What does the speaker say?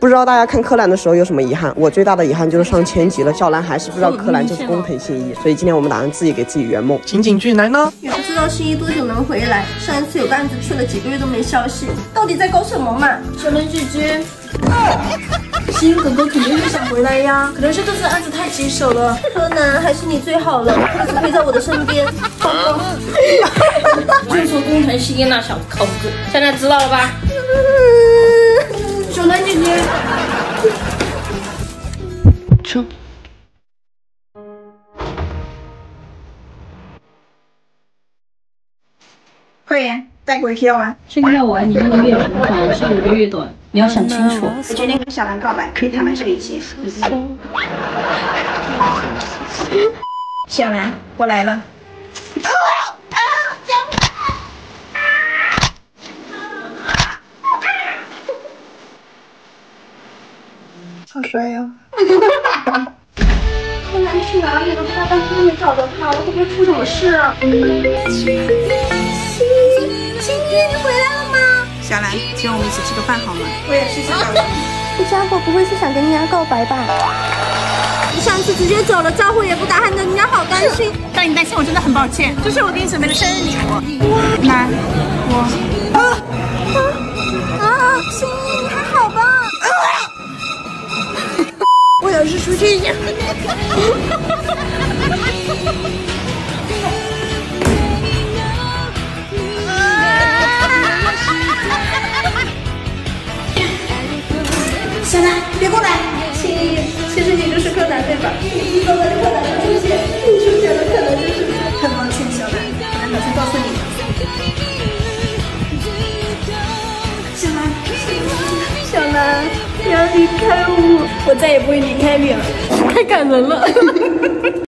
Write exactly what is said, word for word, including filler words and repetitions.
不知道大家看柯南的时候有什么遗憾？我最大的遗憾就是上千集了，小兰还是不知道柯南就是工藤新一，所以今天我们打算自己给自己圆梦。 情景剧来呢？ 也不知道新一多久能回来，上一次有个案子去了几个月都没消息，到底在搞什么嘛？ 小兰姐姐。新一哥哥肯定会想回来呀，可能是这次案子太棘手了。 柯南，还是你最好了，一直陪在我的身边。好吧。 就说工藤新一那小子靠不住，现在知道了吧？小兰姐姐， 这。 会员带鬼票啊！ 这个药丸你这个月长还是五个月短？你要想清楚。 我决定跟小兰告白，可以坦白这一切。小兰，我来了。好帅呀！ 柯南去哪里了？大半天没找到他，会不会出什么事啊？新新一，你回来了吗？ 小兰，请我们一起吃个饭好吗？我也是想找你。 这家伙不会是想跟人家告白吧？你上次直接走了，招呼也不打，害得人家好担心。 让你担心，我真的很抱歉。这是我给你准备的生日礼物。来，我啊啊啊！新一，你还好吧？啊、 我有事出去一下。小兰，别过来！ 新一，其实你就是柯南对吧？你一个人柯南的出现，你出现了可能就是。 很抱歉，小兰，我来打算告诉你。小兰， 小兰，不要离开我， 我再也不会离开你了，太感人了。